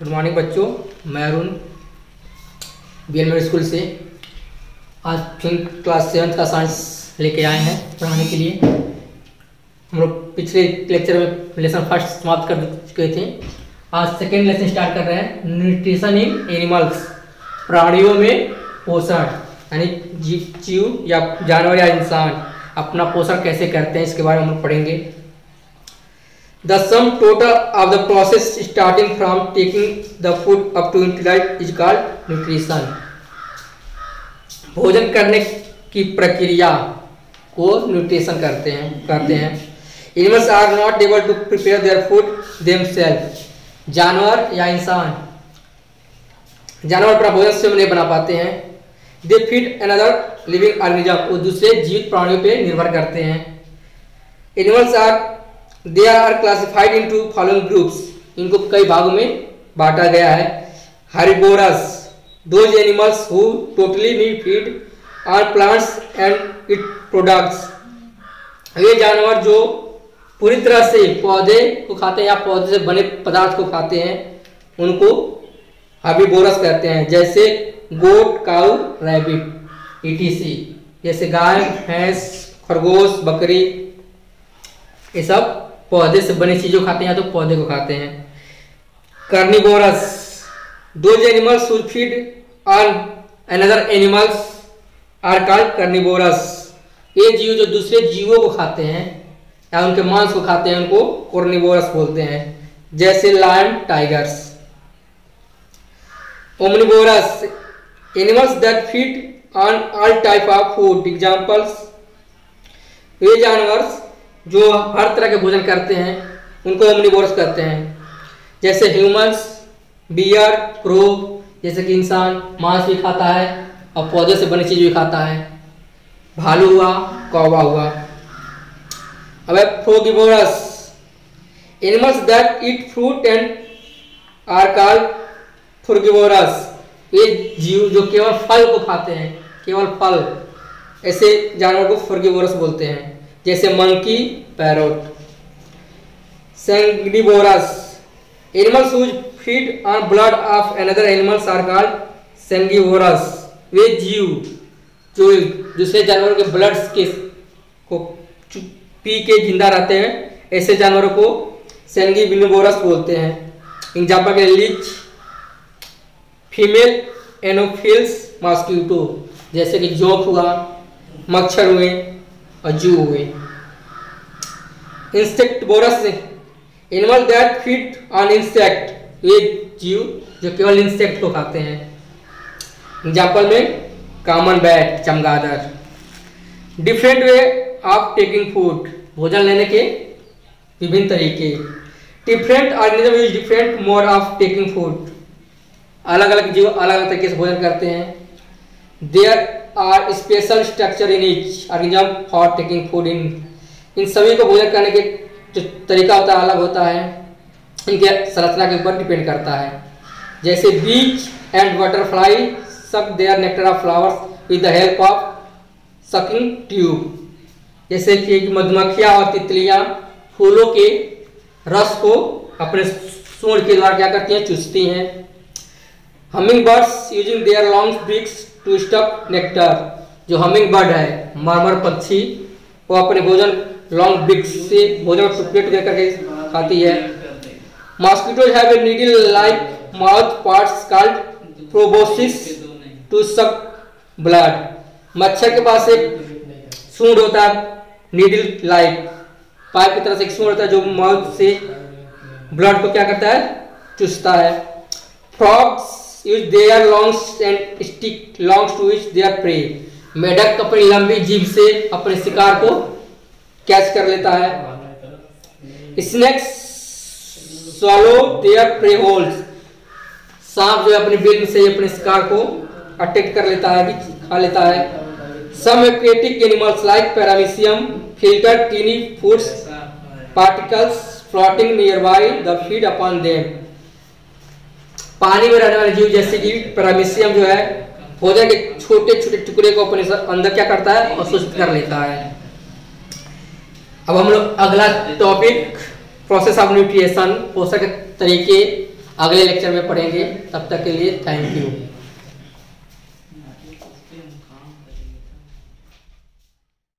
Good morning बच्चों, मैं Arun BL school से आज फिर क्लास 7 का साइंस लेके आए हैं पढ़ाने के लिए। हम लोग पिछले लेक्चर में लेसन फर्स्ट समाप्त कर चुके थे। आज सेकेंड लेसन स्टार्ट कर रहे हैं, न्यूट्रिशन इन एनिमल्स, प्राणियों में पोषण, यानी जीव या जानवर या इंसान अपना पोषण कैसे करते हैं इसके बारे में हम लोग पढ़ेंगे। The sum total of the process starting from taking the food up to intellect is called nutrition. भोजन करने की प्रक्रिया को न्यूट्रिशन कहते हैं। Animals are not able to prepare their food themselves. जानवर या इंसान, जानवर अपना भोजन स्वयं नहीं बना पाते हैं। They feed another living organism, वो दूसरे जीवित प्राणियों पे निर्भर करते हैं। Animals are They are classified into following groups. इनको कई भागों में बांटा गया है। Herbivorous, those animals who totally need feed on plants and its products. ये जानवर जो पूरी तरह से पौधे को खाते हैं या पौधे से बने पदार्थ को खाते हैं उनको हर्बिवोरस कहते हैं, जैसे गोट, काऊ, रैबिट etc. जैसे गाय, भैंस, खरगोश, बकरी, ये सब पौधे से बनी चीजों खाते हैं या तो पौधे को खाते हैं। Carnivorous, those animals who feed on another animals are called carnivorous. ये जीव जो दूसरे जीवों को खाते हैं या उनके मांस को खाते हैं उनको कार्निवोरस बोलते हैं, जैसे lion, tigers. Omnivorous, animals that feed on all type of food, examples. ये जानवर जो हर तरह के भोजन करते हैं उनको ओमनिवोरस कहते हैं, जैसे ह्यूमंस, बियर, क्रो, जैसे कि इंसान मांस भी खाता है और पौधे से बनी चीज भी खाता है। भालू हुआ, कौवा हुआ। अब frugivorous, animals that eat fruit and are called frugivorous. ये जीव जो केवल फल को खाते हैं, केवल फल, ऐसे जानवर को फ्रूगिवोरस बोलते हैं, जैसे monkey, parrot. Sanguivorous, animals who feed on blood of another animals are called sanguivorous. वे जीव जो दूसरे जानवरों के ब्लड के को पी के जिंदा रहते हैं, ऐसे जानवरों को सैंग्निवोरस बोलते हैं। एग्जाम्पल के लिए लीच, फीमेल एनोफिल्स मॉस्किटो, जैसे कि जोंक हुआ, मच्छर हुए और जू हुए। Insectivorous, animal that feed on insect, ये जीव जो केवल इंसेक्ट को खाते हैं। एग्जाम्पल में कॉमन बैट, चमगादड़। Different way of taking food, भोजन लेने के विभिन्न तरीके। Different organism use different mode of taking food, अलग अलग जीव अलग अलग तरीके से भोजन करते हैं। There are special structure in each organism for taking food. इन सभी को भोजन करने के जो तरीका होता है अलग होता है, इनके संरचना के ऊपर डिपेंड करता है। जैसे bees and butterfly suck their nectar of flowers with the help of sucking tube, जैसे कि मधुमक्खियाँ और तितलियाँ फूलों के रस को अपने सूंड के द्वारा क्या करती हैं, चूसती हैं। Humming birds using their long beaks to suck nectar, जो हमिंग बर्ड है, मरमर पक्षी, वो अपने भोजन लॉन्ग बिक्स से भोजन को टुकड़े टुकड़े करके खाती है। Mosquitoes have a needle like mouth parts called proboscis to suck blood. मच्छर के पास एक सूंड होता है, नीडल लाइक पाइप की तरह से एक सूंड होता है जो माउथ से ब्लड को क्या करता है, चूसता है। Frogs use their lungs and stick longs to which their prey, मेढक अपनी लंबी जीभ से अपने शिकार को कैच कर लेता है। Snakes swallow their prey holes, सांप जो अपनी बिल से अपने शिकार को अटैक कर लेता है, खा लेता है। Some aquatic animals like paramecium filter tiny food particles floating nearby the feed upon them। पानी में रहने वाले जीव जैसे कि पैरामीशियम जो है भोजन के छोटे छोटे टुकड़े को अपने अंदर क्या करता है, अवशोषित कर लेता है। अब हम लोग अगला टॉपिक प्रोसेस ऑफ न्यूट्रिशन, पोषण के तरीके अगले लेक्चर में पढ़ेंगे। तब तक के लिए थैंक यू।